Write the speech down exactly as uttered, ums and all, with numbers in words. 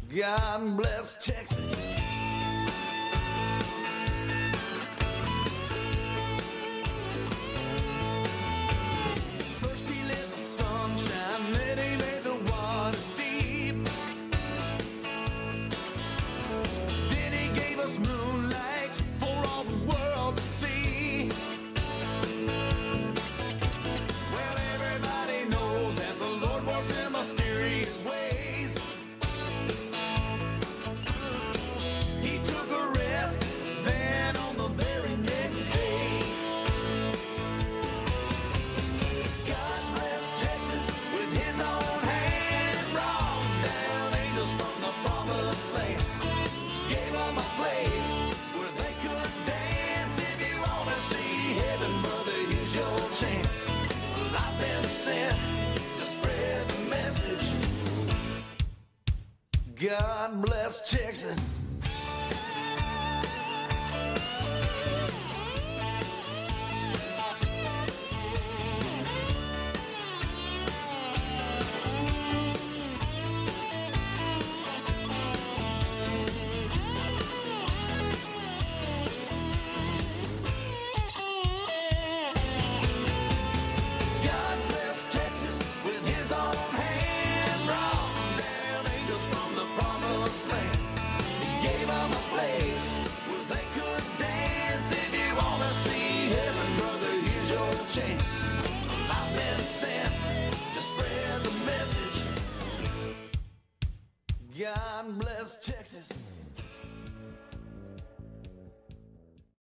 God bless Texas. First he let the sun shine, then he made the waters deep. Then he gave us moonlight for all the world to see. Well, everybody knows that the Lord works in mysterious ways. He took a rest, then on the very next day, God bless Texas with his own hand, brought down angels from the promised land, gave them a place where they could dance. If you want to see heaven, brother, here's your chance. Well, I've been sent to spread the message. God bless Texas. God bless Texas with his own hand, brought down angels from the promised land. He gave them a place where they could dance. If you want to see heaven, brother, here's your chance. Well, I've been sent to spread the message. God bless Texas.